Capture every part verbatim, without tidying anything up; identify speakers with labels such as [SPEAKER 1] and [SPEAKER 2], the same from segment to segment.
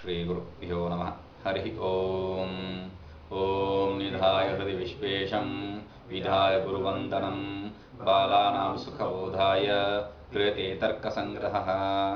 [SPEAKER 1] श्रीगुरुभ्यो नमः। हरि ओम ओम निधाय हृदि विश्वेशं विधाय गुरुवंदनं बालानां सुखबोधाय क्रियते तर्कसंग्रहः।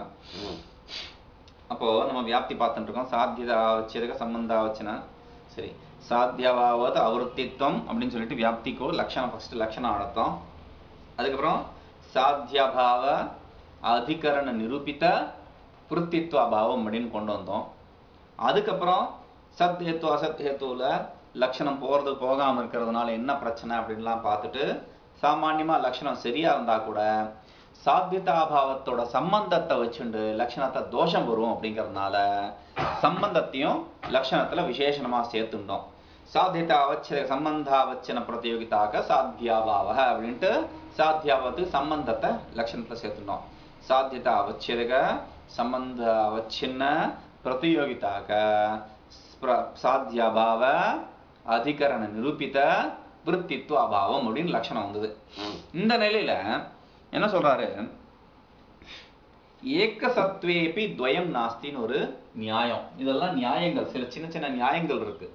[SPEAKER 1] அப்போ நம்ம வியாப்தி பார்த்துட்டு இருக்கோம். சாத்தியதாவச்சேதக சம்பந்தாவச்சன. சரி, சாத்தியவாவத் அவருத்தித்வம் அப்படின்னு சொல்லிட்டு வியாப்திக்கோ லட்சணம் ஃபர்ஸ்ட் லட்சணம் அர்த்தம். அதுக்கப்புறம் சாத்தியபாவ அதிகரண நிரூபித்த விருத்தித்வ அபாவம் அப்படின்னு கொண்டு வந்தோம். அதுக்கப்புறம் சத் ஹேத்து அசத் ஹேத்துல லட்சணம் போறது போகாம இருக்கிறதுனால என்ன பிரச்சனை அப்படின்லாம் பார்த்துட்டு சாமான்யமா லட்சணம் சரியா இருந்தா கூட சாத்தியதாபாவத்தோட சம்பந்தத்தை வச்சுண்டு லட்சணத்தை தோஷம் வரும் அப்படிங்கிறதுனால சம்பந்தத்தையும் லட்சணத்துல விசேஷணமா சேர்த்துட்டோம். சாத்தியத அவச்ச சம்பந்தாவச்சன பிரதியோகிதாக சாத்தியாபாவ அப்படின்ட்டு சாத்தியாபாவத்துக்கு சம்பந்தத்தை லட்சணத்தை சேர்த்துட்டோம். சாத்தியத அவச்சேதக संबंध अवच्छिन्न प्रतियोगिताक साध्याभाव अधिकरण निरूपित वृत्तित्व अभावம் அப்படின்னு லட்சணம் வந்தது. இந்த நிலையில என்ன சொல்றாரு, ஏக சத்வேபி துவயம் நாஸ்தின்னு ஒரு நியாயம். இதெல்லாம் நியாயங்கள், சில சின்ன சின்ன நியாயங்கள் இருக்கு.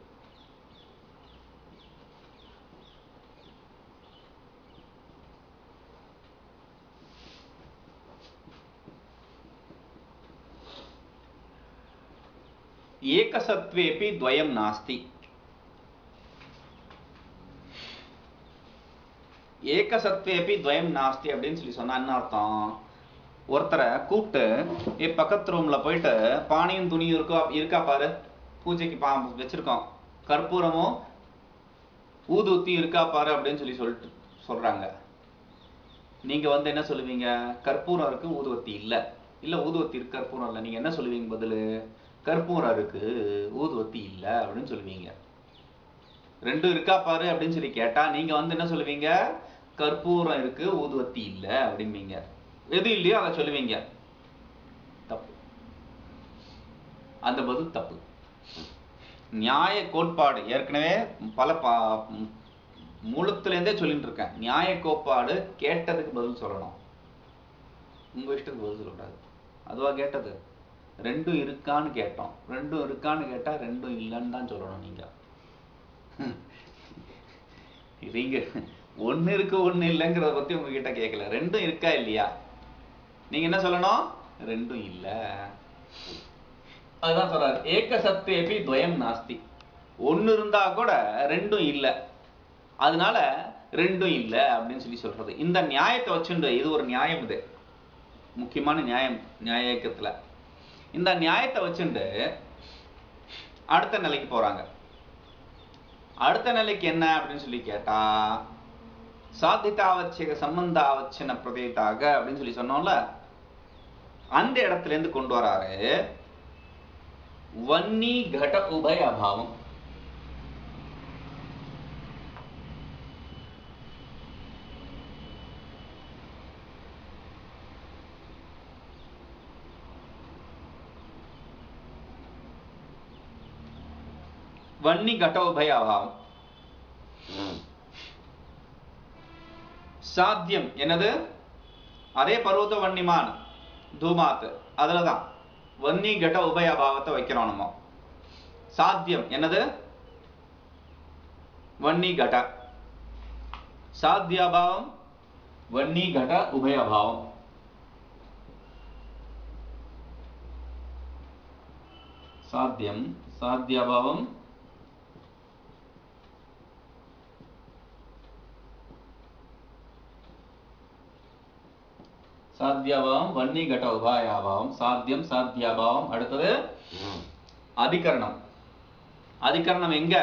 [SPEAKER 1] ஏகசத்வேபி துவயம் நாஸ்தி. ஏகசத்வேபி துவயம் நாஸ்தி அப்படின்னு சொல்லி சொன்னா என்ன அர்த்தம்? ஒருத்தரை கூப்பிட்டு ஏ பக்கத்து ரூம்ல போயிட்டு பானையும் துணியும் இருக்கா இருக்கா பாரு, பூஜைக்கு பா வச்சிருக்கோம், கற்பூரமும் ஊதுவத்தி இருக்கா பாரு அப்படின்னு சொல்லி சொல்லிட்டு சொல்றாங்க. நீங்க வந்து என்ன சொல்லுவீங்க? கற்பூரம் இருக்கு, ஊதுவத்தி இல்ல. இல்ல ஊதுவத்தி இருக்கு, கற்பூரம் இல்ல. நீங்க என்ன சொல்லுவீங்க பதிலு? கற்பூரம் இருக்கு, ஊதுவத்தி இல்ல அப்படின்னு சொல்லுவீங்க. ரெண்டும் இருக்கா பாரு அப்படின்னு சொல்லி கேட்டா நீங்க வந்து என்ன சொல்லுவீங்க? கற்பூரம் இருக்கு, ஊதுவத்தி இல்ல அப்படிம்பீங்க. எது இல்லையோ அதை சொல்லுவீங்க. தப்பு. அந்த பதில் தப்பு. நியாய கோட்பாடு ஏற்கனவே பல பா மூலத்துல இருந்தே சொல்லிட்டு இருக்கேன். நியாய கோட்பாடு கேட்டதுக்கு பதில் சொல்லணும், உங்க இஷ்டத்துக்கு பதில் சொல்லக்கூடாது. அதுவா கேட்டது? ரெண்டும் இருக்கான்னு கேட்டோம். ரெண்டும் இருக்கான்னு கேட்டா ரெண்டும் இல்லைன்னு தான் சொல்லணும். நீங்க நீங்க ஒண்ணு இருக்கு ஒண்ணு இல்லைங்கிறத பத்தி உங்ககிட்ட கேட்கல. ரெண்டும் இருக்கா இல்லையா, நீங்க என்ன சொல்லணும்? ரெண்டும் இல்ல. அதுதான் சொல்றாரு, ஏக சத்வேபி துவயம் நாஸ்தி. ஒண்ணு இருந்தா கூட ரெண்டும் இல்ல, அதனால ரெண்டும் இல்ல அப்படின்னு சொல்லி சொல்றது. இந்த நியாயத்தை வச்சுண்டு, இது ஒரு நியாயம், இது முக்கியமான நியாயம் நியாயக்கத்துல. இந்த நியாயத்தை வச்சுண்டு அடுத்த நிலைக்கு போறாங்க. அடுத்த நிலைக்கு என்ன அப்படின்னு சொல்லி கேட்டா, சாத்தியதாவச்சக சம்பந்தாவச்சன பிரதியோகிதாக அப்படின்னு சொல்லி சொன்னோம்ல, அந்த இடத்துல இருந்து கொண்டு வராரு வன்னி கட உபய அபாவம். वन्नी घटोभय अभाव சாத்தியம் என்னது? அதே பர்வத வன்னிமான் தூமாத், அதுலதான் வன்னி கட உபய அபாவத்தை வைக்கிறோம் நம்ம. சாத்தியம் என்னது? வன்னி கட. சாத்தியாபாவம் வன்னி கட உபய அபாவம். சாத்தியம் சாத்தியாபாவம் சாத்தியாபாவம் வன்னி கட உபாயாபாவம். சாத்தியம் சாத்தியாபாவம். அடுத்தது அதிகரணம். அதிகரணம் எங்க?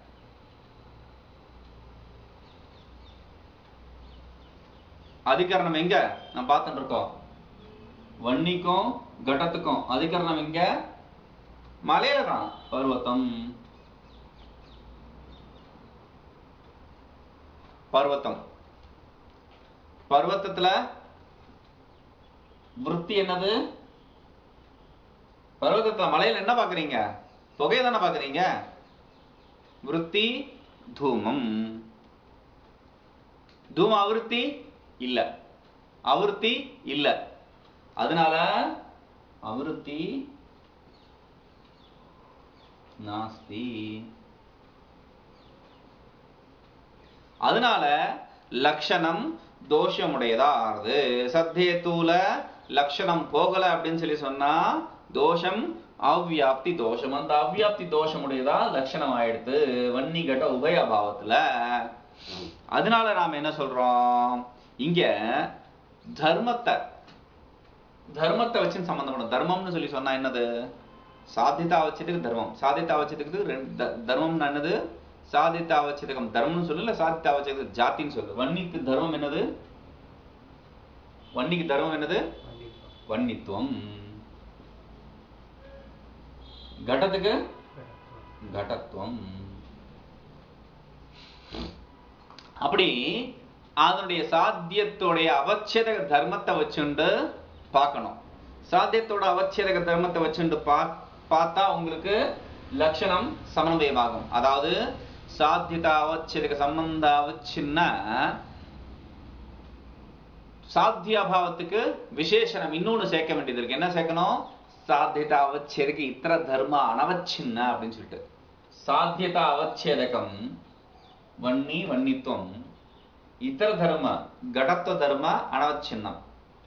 [SPEAKER 1] அதிகரணம் எங்க நான் பார்த்துட்டு இருக்கோம்? வன்னிக்கும் கடத்துக்கும் அதிகரணம் எங்க? மலையில தான். பர்வத்தம். பர்வத்தம் பர்வத்தத்துல விருத்தி என்னது? பர்வதத்துல மலையில என்ன பாக்குறீங்க? புகையை தானே பாக்குறீங்க. விருத்தி தூமம். தூம அவிருத்தி இல்ல, அவிருத்தி இல்ல. அதனால அவிருத்தி நாஸ்தி. அதனால லட்சணம் தோஷமுடையதா ஆறுது. சத்தேத்துல லட்சணம் போகல அப்படின்னு சொல்லி சொன்னா தோஷம் அவ்வியாப்தி தோஷம். அந்த அவ்வியாப்தி தோஷமுடையதா லட்சணம் ஆயிடுத்து வன்னி கட்ட உபய அபாவத்துல. அதனால நாம என்ன சொல்றோம், இங்க தர்மத்தை தர்மத்தை வச்சு சம்பந்தப்படும். தர்மம்னு சொல்லி சொன்னா என்னது, சாத்தியதா அவச்சதுக்கு தர்மம். சாத்தியதா அவச்சதுக்கு தர்மம்னு என்னது, சாதித்த அவச்சதகம் தர்மம்னு சொல்லு, இல்ல சாதித்த அவச்சதகம் ஜாத்தின்னு சொல்லு. வன்னிக்கு தர்மம் என்னது, வன்னிக்கு தர்மம் என்னது, வன்னித்துவம். கடத்துக்கு கடத்துவம். அப்படி அதனுடைய சாத்தியத்தோடைய அவச்சேதக தர்மத்தை வச்சுண்டு பார்க்கணும். சாத்தியத்தோட அவச்சேதக தர்மத்தை வச்சுண்டு பா பார்த்தா உங்களுக்கு லட்சணம் சமன்வயமாகும். அதாவது சாத்தியதா அவச்சேதக சம்பந்த அவச்சின்ன சாத்திய அபாவத்துக்கு விசேஷனம் இன்னொன்னு சேர்க்க வேண்டியது இருக்கு. என்ன சேர்க்கணும், சாத்தியதா அவச்சேதக இத்தர தர்ம அனவச்சின்ன அப்படின்னு சொல்லிட்டு. சாத்தியதா அவச்சேதகம் வன்னி வன்னித்துவம், இத்தர தர்ம கடத்துவ தர்ம அனவச்சின்னம்.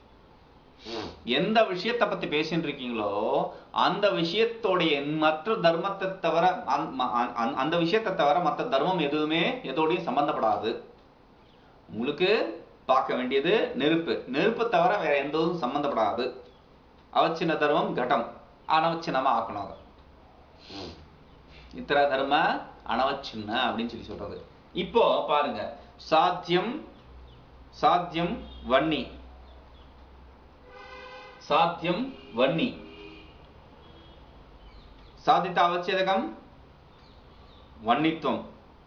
[SPEAKER 1] எந்த விஷயத்தை பத்தி பேசிட்டு இருக்கீங்களோ அந்த விஷயத்தோடைய மற்ற தர்மத்தை தவிர அந்த விஷயத்தை தவிர மற்ற தர்மம் எதுவுமே எதோடையும் சம்பந்தப்படாது. உங்களுக்கு பார்க்க வேண்டியது நெருப்பு. நெருப்பு தவிர வேற எந்ததும் சம்பந்தப்படாது. அவச்சின்ன தர்மம் கடம், அனவச்சின்னமா ஆக்கணும். அதை இத்தர தர்ம அனவச்சின்ன அப்படின்னு சொல்லி சொல்றது. இப்போ பாருங்க, சாத்தியம் சாத்தியம் வன்னி, சாத்தியம் வன்னி, சாதித்த அவச்சேதகம் வன்னித்துவம்,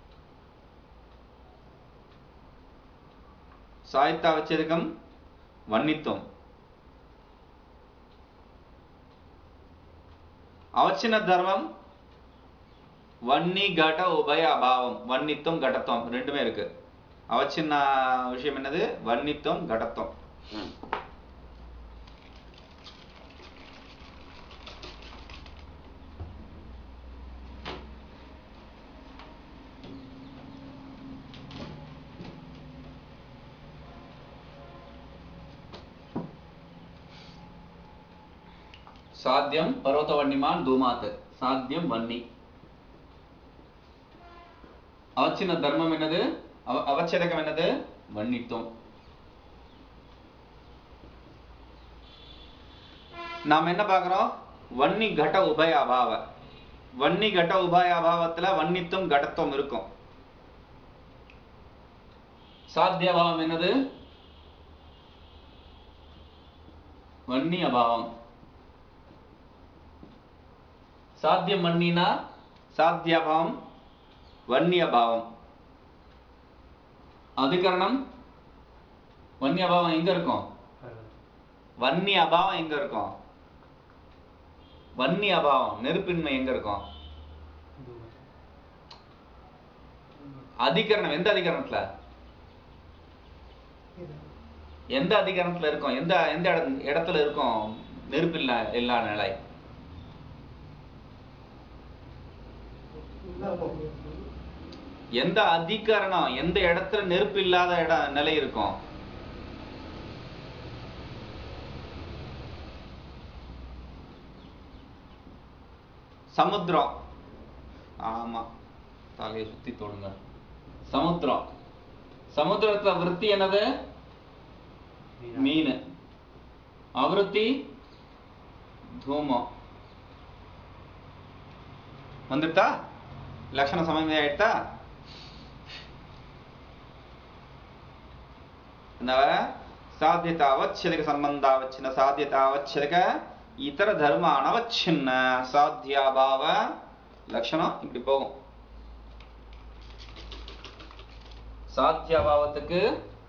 [SPEAKER 1] சாதித்த அவச்சேதகம் வன்னித்துவம், அவச்சின்ன தர்மம் வன்னி கட உபய அபாவம். வன்னித்துவம் கடத்துவம் ரெண்டுமே இருக்கு. அவச்சின்ன விஷயம் என்னது, வன்னித்துவம் கடத்துவம். சாத்தியம் பர்வத வன்னிமான் தூமாத்து, சாத்தியம் வன்னி. அவச்சின்ன தர்மம் என்னது, அவச்சேதகம் என்னது, வன்னித்துவம். நாம் என்ன பார்க்கிறோம், வன்னி கட உபய அபாவ. வன்னி கட உபய அபாவத்துல வன்னித்துவம் கடத்துவம் இருக்கும். சாத்திய அபாவம் என்னது, வன்னி அபாவம். சாத்தியம் வன்னினா சாத்தியபாவம் வன்னியபாவம். அதிகரணம் வன்னி அபாவம் எங்க இருக்கும், வன்னி அபாவம் எங்க இருக்கும், வன்னி அபாவம் நெருப்பின்மை எங்க இருக்கும், அதிகரணம் எந்த அதிகரணத்துல, எந்த அதிகரணத்துல இருக்கும், எந்த எந்த இடத்துல இருக்கும் நெருப்பு இல்ல இல்லா நிலை, எந்த அதிகரணம் எந்த இடத்துல நெருப்பு இல்லாத இட நிலை இருக்கும், சமுத்திரம். ஆமா, தலையை சுத்தி தொடுங்க. சமுத்திரம், சமுத்திரத்துல விருத்தி என்னது, மீன். அவிருத்தி தூமம். வந்துட்டா லட்சண சமன்வயம் ஆயிட்டா. சாத்தியता அவச்சேதக சம்பந்தாவச்சின்ன சாத்தியता அவச்சேதக இதர தர்ம அனவச்சின்ன சாத்தியாபாவ லட்சணம் இப்படி போகும். சாத்தியாபாவத்துக்கு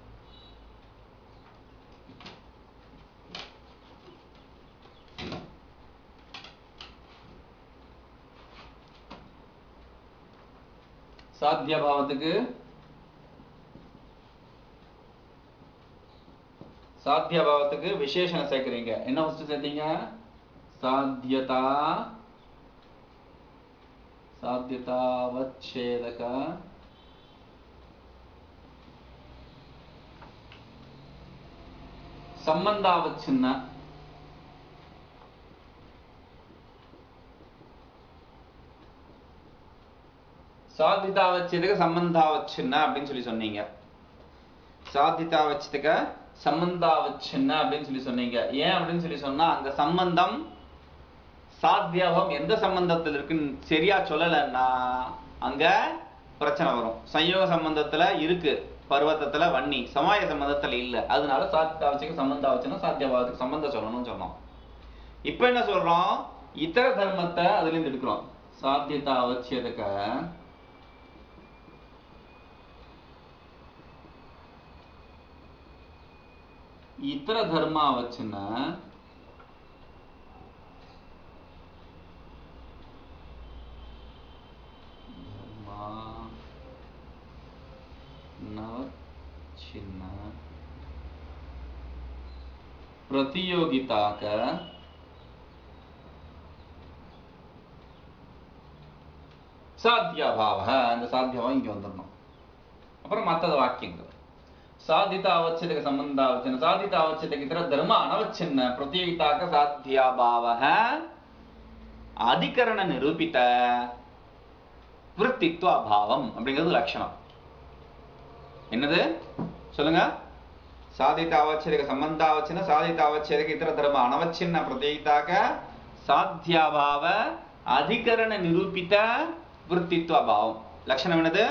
[SPEAKER 1] சாத்தியபாவத்துக்கு சாத்தியபாவத்துக்கு விசேஷணம் சேர்க்கிறீங்க. என்ன ஃபர்ஸ்ட் சேர்த்தீங்க, சாத்தியதா ಸಾಧ್ಯತಾವಚ್ಛೇದಕ ಸಂಬಂಧಾವಚ್ಛಿನ್ನ சாத்தியதாவச்சேதக சம்பந்தாவச்சின்ன அப்படின்னு சொல்லி சொன்னீங்க. சாத்தியதாவச்சேதக சம்பந்தாவச்சின்ன அப்படின்னு சொல்லி சொன்னீங்க. ஏன் அப்படின்னு சொல்லி சொன்னா அங்க சம்பந்தம் சாத்தியாபம் எந்த சம்பந்தத்தில் இருக்குன்னு சரியா சொல்லலைன்னா அங்க பிரச்சனை வரும். சயோக சம்பந்தத்துல இருக்கு பர்வத்தத்துல வன்னி, சமாய சம்பந்தத்துல இல்ல. அதனால சாத்தியதாவச்சேதக சம்பந்தாவச்சின்னா சாத்தியபாவத்துக்கு சம்பந்தம் சொல்லணும்னு சொன்னோம். இப்ப என்ன சொல்றோம்? இதர தர்மத்தை அதுல இருந்து எடுக்கிறோம். சாத்தியதாவச்சேதக इतर धर्मावचन धर्मावच्छिन्न प्रतियोगिता का साध्याभाव அந்த சாத்தியபாவம் இங்க வந்துடணும். அப்புறம் மற்ற வாக்கியங்கள் साधितावच्छेदक संबंधावचन साधितावच्छेदक इतर धर्म अनवच्छिन्न प्रतियोगिता का साध्याभावः अधिकरण निरूपित वृत्तित्व अभावம் அப்படிங்கிறது லட்சணம். என்னது சொல்லுங்க? साधितावच्छेदक संबंधावचन साधितावच्छेदक इतर धर्म अनवच्छिन्न प्रतियोगिता का साध्याभाव अधिकरण निरूपित वृत्तित्व अभावம் லட்சணம் என்னது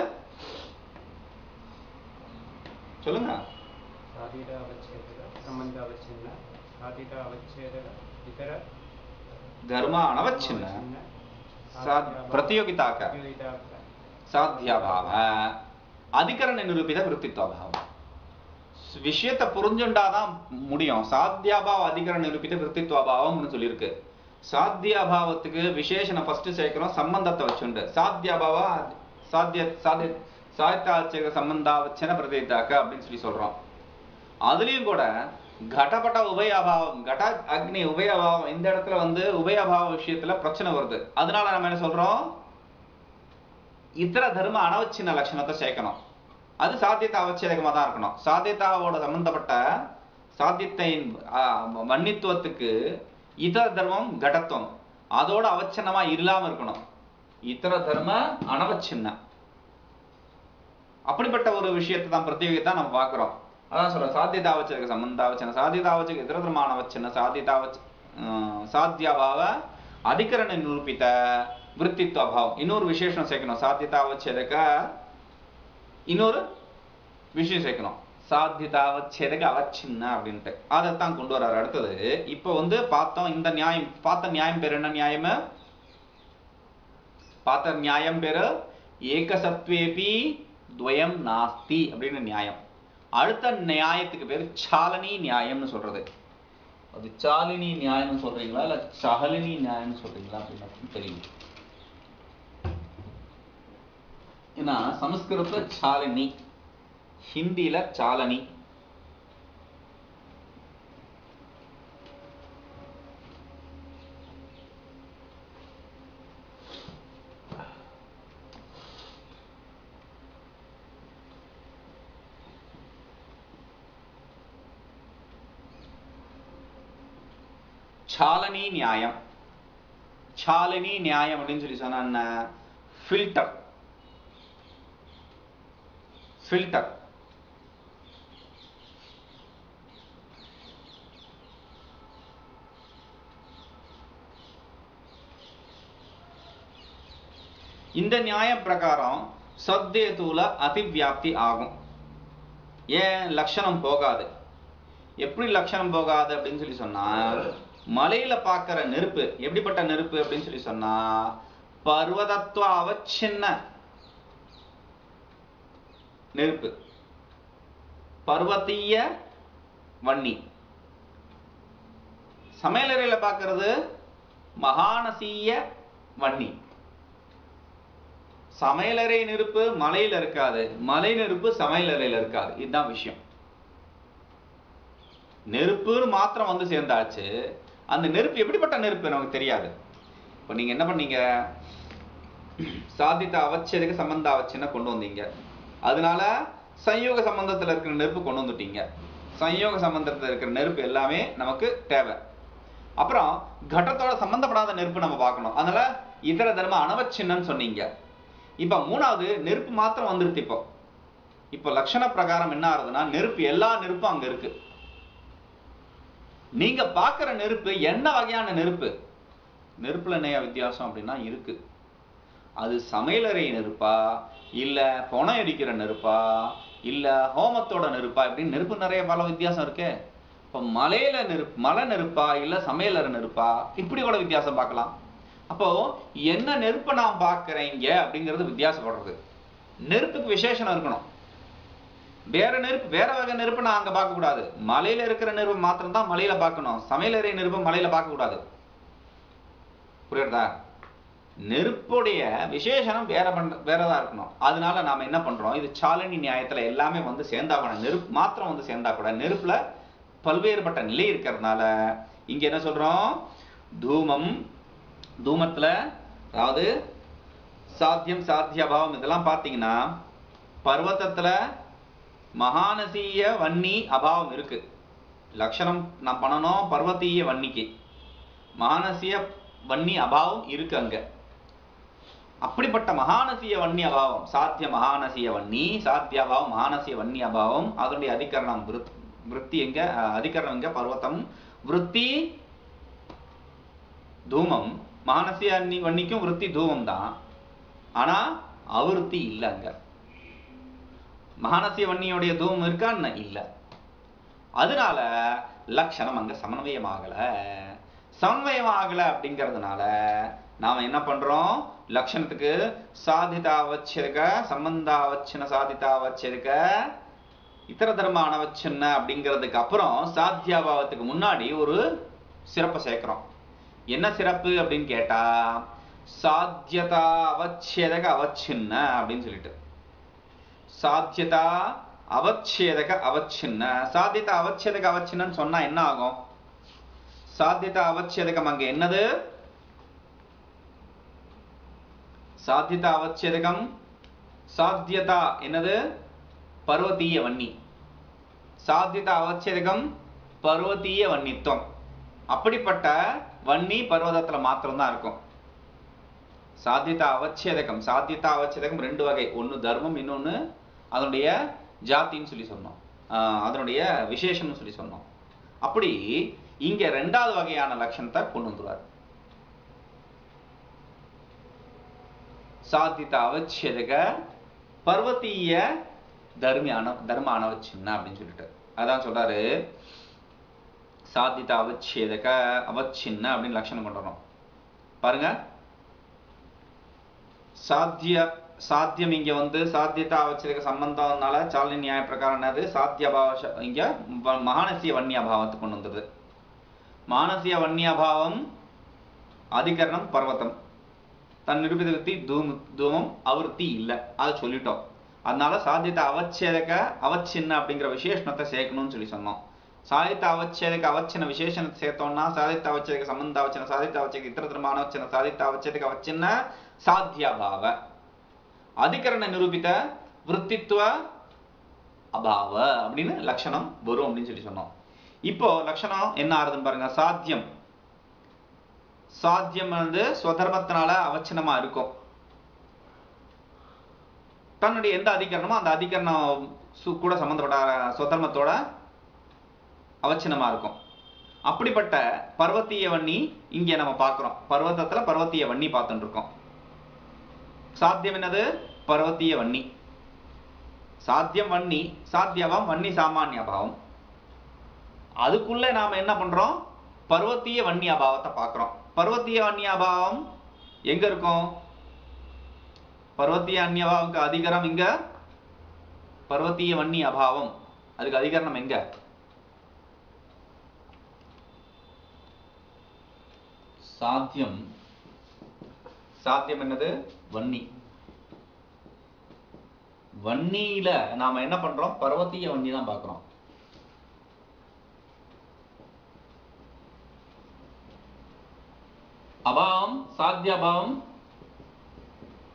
[SPEAKER 1] சொல்லுங்க?
[SPEAKER 2] साधितावच्छेदक संबंधावच्छिन्न साधितावच्छेदक इतर
[SPEAKER 1] धर्म अनवच्छिन्न प्रतियोगिता का साध्याभाव अधिकरण निरूपित वृत्तित्व अभाव. விஷயத்தை புரிஞ்சுண்டாதான் முடியும். சாத்தியாபாவ அதிகரண நிரூபித்த விருத்தித்வ அபாவம்னு சொல்லியிருக்கு. சாத்தியாபாவத்துக்கு விசேஷணம் ஃபர்ஸ்ட் சேர்க்கிறோம், சம்பந்தத்தை வச்சுண்டு. சாத்தியாபாவ சாத்திய சாத்திய சாத்தியாச்சேக சம்பந்தாவச்சன பிரதிதாக்க அப்படின்னு சொல்லி சொல்றோம். அதுலயும் கூட கடபட உபயபாவம், கட அக்னி உபயபாவம், இந்த இடத்துல வந்து உபயபாவ விஷயத்துல பிரச்சனை வருது. அதனால நம்ம என்ன சொல்றோம்? இதர தர்ம அனவச்சின்ன லட்சணத்தை சேர்க்கணும். அது சாத்தியத்தை அவச்சேதகமா தான் இருக்கணும். சாத்தியத்தாவோட சம்பந்தப்பட்ட சாத்தியத்தின் வன்னித்துவத்துக்கு இதர தர்மம் கடத்துவம் அதோட அவச்சனமா இல்லாம இருக்கணும். இதர தர்ம அனவச்சின்ன அப்படிப்பட்ட ஒரு விஷயத்தை தான் பிரத்யோகித்தான் நம்ம பார்க்கிறோம். அதான் சொல்ற சாத்தியதாவச்சேதக சம்பந்தாவச்சன சாத்தியதாவச்சேக இதர தர்ம அனவச்சின்ன சாத்தியதாவச்ச சாத்தியாபாவ அதிகரண நிரூபித்த விருத்தித்வ அபாவம். இன்னொரு விசேஷம் சேர்க்கணும். சாத்தியதாவச்சேதக இன்னொரு விஷயம் சேர்க்கணும். சாத்தியதாவச்சேதக அவச்சின்ன அப்படின்ட்டு அதைத்தான் கொண்டு வர்றாரு. அடுத்தது இப்ப வந்து பார்த்தோம் இந்த நியாயம். பார்த்த நியாயம் பேர் என்ன நியாயம்? பார்த்த நியாயம் பேரு ஏகசத்வேபி துவயம் நாஸ்தி அப்படின்னு நியாயம். அடுத்த நியாயத்துக்கு பேரு சாலனி நியாயம்னு சொல்றது. அது சாலினி நியாயம்னு சொல்றீங்களா இல்ல சஹலினி நியாயம்னு சொல்றீங்களா அப்படின்னு தெரியும். ஏன்னா சமஸ்கிருதத்துல சாலினி, ஹிந்தியில சாலனி. சாலனி நியாயம். சாலனி நியாயம் அப்படின்னு சொல்லி சொன்னா ஃபில்டர் ஃபில்டர் இந்த நியாய பிரகாரம் சத்தேதுல அதிவியாப்தி ஆகும். ஏன் லட்சணம் போகாது? எப்படி லட்சணம் போகாது அப்படின்னு சொல்லி சொன்னா மலையில பாக்குற நெருப்பு எப்படிப்பட்ட நெருப்பு அப்படின்னு சொல்லி சொன்னா பர்வதத்துவ அவச்சின்ன நெருப்பு, பர்வதீய வன்னி. சமையலறையில பாக்குறது மகானசீய வன்னி. சமையலறை நெருப்பு மலையில இருக்காது, மலை நெருப்பு சமையலறையில இருக்காது. இதுதான் விஷயம். நெருப்புன்னு மாத்திரம் வந்து சேர்ந்தாச்சு. அந்த நெருப்பு எப்படிப்பட்ட நெருப்பு நமக்கு தெரியாது. இப்ப நீங்க என்ன பண்ணீங்க? சாதித்த அவச்சேதக சம்பந்த அவச்சின்ன கொண்டு வந்தீங்க. அதனால சம்யோக சம்பந்தத்துல இருக்கிற நெருப்பு கொண்டு வந்துட்டீங்க. சம்யோக சம்பந்தத்துல இருக்கிற நெருப்பு எல்லாமே நமக்கு தேவை. அப்புறம் கடத்தோட சம்பந்தப்படாத நெருப்பு நம்ம பார்க்கணும். அதனால இதர தர்ம அனவச்சின்னு சொன்னீங்க. இப்ப மூணாவது நெருப்பு மாத்திரம் வந்துருச்சு. இப்போ இப்ப லட்சண பிரகாரம் என்ன ஆகுதுன்னா, நெருப்பு எல்லா நெருப்பும் அங்க இருக்கு. நீங்க பாக்குற நெருப்பு என்ன வகையான நெருப்பு? நெருப்புல என்னையா வித்தியாசம் அப்படின்னா இருக்கு. அது சமையலறை நெருப்பா, இல்ல பொணம் எரிக்கிற நெருப்பா, இல்ல ஹோமத்தோட நெருப்பா, இப்படின்னு நெருப்பு நிறைய பல வித்தியாசம் இருக்கு. இப்ப மலையில நெருப்பு மலை நெருப்பா, இல்ல சமையலறை நெருப்பா, இப்படி கூட வித்தியாசம் பார்க்கலாம். அப்போ என்ன நெருப்பை நான் பார்க்கறேங்க அப்படிங்கிறது வித்தியாசப்படுறது. நெருப்புக்கு விசேஷம் இருக்கணும். வேற நெருப்பு வேற வகை நெருப்பு நான் அங்க பார்க்க கூடாது. மலையில இருக்கிற நெருப்பு மாத்திரம் தான் மலையில பார்க்கணும். சமையலறை நெருப்பு மலையில பார்க்க கூடாது. புரியுறதா? நெருப்புடைய விசேஷனம் வேற பண்ற வேறதா இருக்கணும். அதனால நாம என்ன பண்றோம், இது சாலனி நியாயத்துல எல்லாமே வந்து சேர்ந்தா கூட, நெருப்பு மாத்திரம் வந்து சேர்ந்தா கூட நெருப்புல பல்வேறுபட்ட நிலை இருக்கிறதுனால இங்க என்ன சொல்றோம், தூமம் தூமத்துல அதாவது சாத்தியம் சாத்திய அபாவம் இதெல்லாம் பார்த்தீங்கன்னா பர்வத்தத்துல மகானசீய வன்னி அபாவம் இருக்கு. லட்சணம் நான் பண்ணணும் பர்வத்தீய வன்னிக்கு. மகானசிய வன்னி அபாவம் இருக்கு அங்க. அப்படிப்பட்ட மகானசிய வன்னி அபாவம் சாத்திய மகானசிய வன்னி சாத்திய அபாவம் மகானசிய வன்னி அபாவம், அதனுடைய அதிகரணம் விருத்தி எங்க, அதிகரணம் எங்க பர்வத்தம், விருத்தி தூமம். மகானசிய வன்னிக்கும் விருத்தி தூமம் தான், ஆனா அவிருத்தி இல்லை அங்க. மகானசிய வன்னியோடைய தூமம் இருக்கான்னு இல்ல. அதனால லட்சணம் அங்க சமன்வயமாகல. சமன்வயமாகல அப்படிங்கிறதுனால நாம என்ன பண்றோம், லட்சணத்துக்கு சாதிதாவச்சரிக சம்பந்தாவச்சன சாதிதாவச்சரிக இத்தர தர்ம அனவச்சன அப்படிங்கிறதுக்கு அப்புறம் சாத்தியாபாவத்துக்கு முன்னாடி ஒரு சிறப்பை சேர்க்கிறோம். என்ன சிறப்பு அப்படின்னு கேட்டா, சாத்தியதா அவச்சேதக அவச்சின்ன அப்படின்னு சொல்லிட்டு, சாத்தியதா அவச்சேதக அவச்சின்ன. சாத்தியதா அவச்சேதக அவச்சின்னு சொன்னா என்ன ஆகும், சாத்தியதா அவச்சேதகம் அங்க என்னது, சாத்தியதா அவச்சேதகம் சாத்தியதா என்னது பர்வதீய வன்னி, சாத்தியதா அவச்சேதகம் பர்வதீய வன்னித்துவம். அப்படிப்பட்ட வன்னி பர்வதத்துல மாத்திரம் தான் இருக்கும். சாத்தியதா அவச்சேதகம் சாத்தியதா அவச்சேதகம் ரெண்டு வகை, ஒன்னு தர்மம், இன்னொன்னு அதனுடைய ஜாத்தின்னு சொல்லி சொன்னோம், அதனுடைய விசேஷம்னு சொல்லி சொன்னோம். அப்படி இங்க ரெண்டாவது வகையான லட்சணத்தை கொண்டு வந்துருவார். சாத்தியதா அவச்சேதக பர்வதீய தர்மியான தர்ம அனவச்சின்ன அப்படின்னு சொல்லிட்டு அதான் சொல்றாரு. சாத்தியதா அவச்சேதக அவச்சின்ன அப்படின்னு லட்சணம் கொண்டு வரணும். பாருங்க, சாத்திய சாத்தியம் இங்க வந்து சாத்தியதா அவச்சேதக சம்பந்தம்னால சாலனி நியாய பிரகாரம் என்னது, சாத்திய அபாவ இங்க மகானசிய வன்னி அபாவத்துக்கு கொண்டு வந்தது. மானசிய வன்னி அபாவம் அதிகரணம் பர்வத்தம், தன் நிரூபித விருத்தி தூம் தூமம் அவிருத்தி இல்லை, அதை சொல்லிட்டோம். அதனால சாத்தியத்தை அவச்சேதக அவச்சின்ன அப்படிங்கிற விசேஷணத்தை சேர்க்கணும்னு சொல்லி சொன்னோம். சாதித்த அவச்சேதக அவச்சின்ன விசேஷணத்தை சேர்த்தோம்னா சாதித்த அவச்சேதக சம்பந்த அவச்சன சாதித்த அவச்சேதக இத்தர தர்ம அனவச்சன சாதித்த அவச்சேதக அவச்சின்ன சாத்தியாபாவ அதிகரண நிரூபித விருத்தித்துவ அபாவ அப்படின்னு லட்சணம் வரும் அப்படின்னு சொல்லி சொன்னோம். இப்போ லட்சணம் என்ன ஆறுதுன்னு பாருங்க. சாத்தியம் சாத்தியம் வந்து ஸ்வதர்மத்தினால அவச்சின்னமா இருக்கும். தன்னுடைய எந்த அதிகரணமோ அந்த அதிகரணம் கூட சம்பந்தப்பட்ட ஸ்வதர்மத்தோட அவச்சின்னமா இருக்கும். அப்படிப்பட்ட பர்வத்தீய வன்னி இங்கே நம்ம பார்க்கிறோம். பர்வத்தத்துல பர்வத்தீய வன்னி பார்த்துட்டு இருக்கோம். சாத்தியம் என்னது, பர்வத்தீய வன்னி. சாத்தியம் வன்னி, சாத்தியபாவம் வன்னி சாமானிய அபாவம். அதுக்குள்ள நாம என்ன பண்றோம், பர்வத்தீய வன்னி அபாவத்தை பார்க்கிறோம். பர்வத்தீய வன்னி அபாவம் எங்க இருக்கும், பர்வத்தீய வன்னி அபாவம்க்கு அதிகரணம் இங்க, பர்வத்தீய வன்னி அபாவம் அதுக்கு அதிகரணம் எங்க, சாத்தியம். சாத்தியம் என்னது, வன்னி. வன்னியில நாம என்ன பண்றோம், பர்வத்தீய வன்னி தான் பார்க்கிறோம். அபாவம் சாத்திய அபாவம்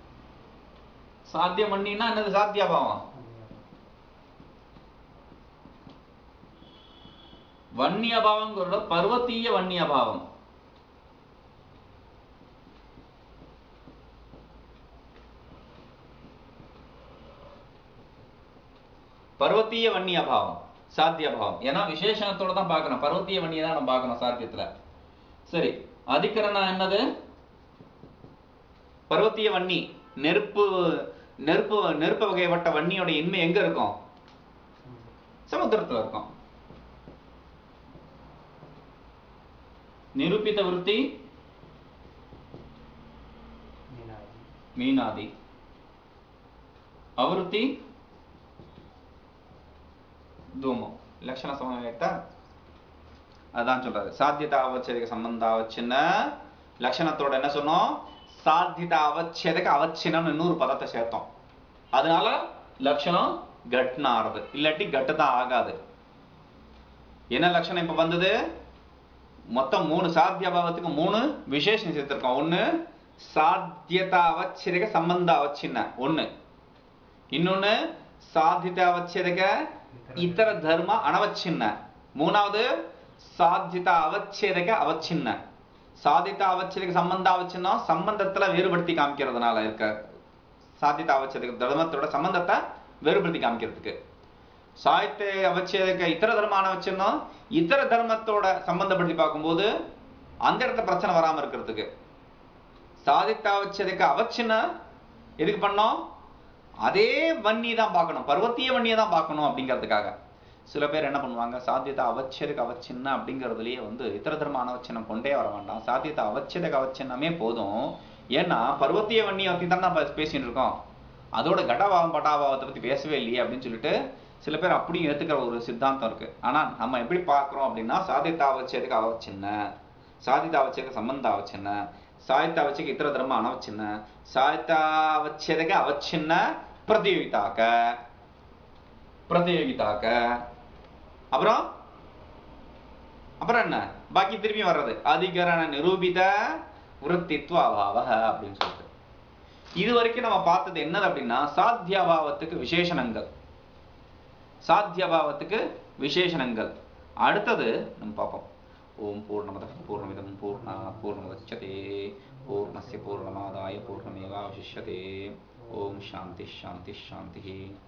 [SPEAKER 1] சாத்தியம் வன்னின்னா என்னது சாத்தியாபாவம்? வன்னியபாவங்கிறத பர்வத்தீய வன்னியபாவம். பர்வத்தீய வன்னிய அபாவம் சாத்திய அபாவம். ஏன்னா விசேஷணத்தோட தான் பார்க்கணும், பர்வத்தீய வன்னியை தான் நம்ம பார்க்கணும் சாத்தியத்துல. சரி, அதிகரணம் என்னது? பர்வத்தீய வன்னி நெருப்பு நெருப்பு நெருப்பு வகைப்பட்ட வன்னியோட இன்மை எங்க இருக்கும்? சமுத்திரத்துல இருக்கும். நிரூபித விருத்தி மீனாதி, அவருத்தி தூமம். லட்சண சமவேக்தா அதான் சொல்றாரு. சாத்தியதா அவச்சேதக சம்பந்தாவச்சின்ன லட்சணத்தோட என்ன சொன்னோம்? சாத்தியதா அவச்சேதக அவச்சின்னு இன்னொரு பதத்தை சேர்த்தோம். அதனால லட்சணம் கட்னா ஆறுது, இல்லாட்டி கட்டு தான் ஆகாது. என்ன லட்சணம் இப்ப வந்தது? மொத்தம் மூணு சாத்திய பாவத்துக்கு மூணு விசேஷம் சேர்த்திருக்கோம். ஒண்ணு சாத்தியதா அவச்சேதக சம்பந்த அவச்சின்ன ஒண்ணு, இன்னொன்னு சாத்தியதா அவச்சேதக இத்தர தர்ம அனவச்சின்ன, மூணாவது சாத்தியதா அவச்சேதக அவச்சின்ன. சாத்தியதா அவச்சேதக சம்பந்த அவச்சின்னம் சம்பந்தத்துல வேறுபடுத்தி காமிக்கிறதுனால இருக்க சாத்தியதா அவச்சேதக தர்மத்தோட சம்பந்தத்தை வேறுபடுத்தி காமிக்கிறதுக்கு. சாத்திய அவச்சேதக இத்தர தர்ம அனவச்சின்னம் இத்தர தர்மத்தோட சம்பந்தப்படுத்தி பார்க்கும்போது அந்த இடத்துல பிரச்சனை வராம இருக்கிறதுக்கு. சாதித்தா அவச்சேதக அவச்சின்ன எதுக்கு பண்ணோம்? அதே வன்னி தான் பார்க்கணும், பர்வத்தீய வன்னியை தான் பார்க்கணும் அப்படிங்கிறதுக்காக. சில பேர் என்ன பண்ணுவாங்க, சாத்தியத்தை அவச்சேதக அவச்சின்ன அப்படிங்கிறதுலயே வந்து இத்தர தர்ம அனவச்சின்னம் கொண்டே வர வேண்டாம், சாத்தியத்தை அவச்சேதக அவச்சின்னமே போதும். ஏன்னா பர்வத்தீய வன்னியை பத்தி தான் நம்ம பேசிட்டு இருக்கோம், அதோட கடபாவம் பட்டாபாவத்தை பத்தி பேசவே இல்லையே அப்படின்னு சொல்லிட்டு சில பேர் அப்படியும் ஏத்துக்கிற ஒரு சித்தாந்தம் இருக்கு. ஆனா நம்ம எப்படி பார்க்கிறோம் அப்படின்னா, சாத்தியத்தை அவச்சேதக அவச்சின்ன, சாதித்த அவச்சேதக சம்பந்த அவச்சின்ன, சாதித்த அவச்சேதக இத்தர தர்ம அனவச்சின்ன, சாதித்த அவச்சேதக அவச்சின்ன பிரதியோகிதாக்க பிரதியோகிதாக்க அப்புறம் அப்புறம் என்ன பாக்கி திரும்பி வர்றது அதிகரண நிரூபித விருத்தித்வ அபாவ அப்படின்னு சொல்லிட்டு. இது வரைக்கும் நம்ம பார்த்தது என்னது அப்படின்னா, சாத்தியபாவத்துக்கு விசேஷணங்கள், சாத்தியபாவத்துக்கு விசேஷணங்கள். அடுத்தது நம்ம பார்ப்போம். ஓம் பூர்ணமதః பூர்ணமிதம் பூர்ணாத் பூர்ணமுதச்யதே பூர்ணஸ்ய பூர்ணமாதாய பூர்ணமேவாவசிஷ்யதே. ஓம் சாந்தி சாந்தி சாந்தி.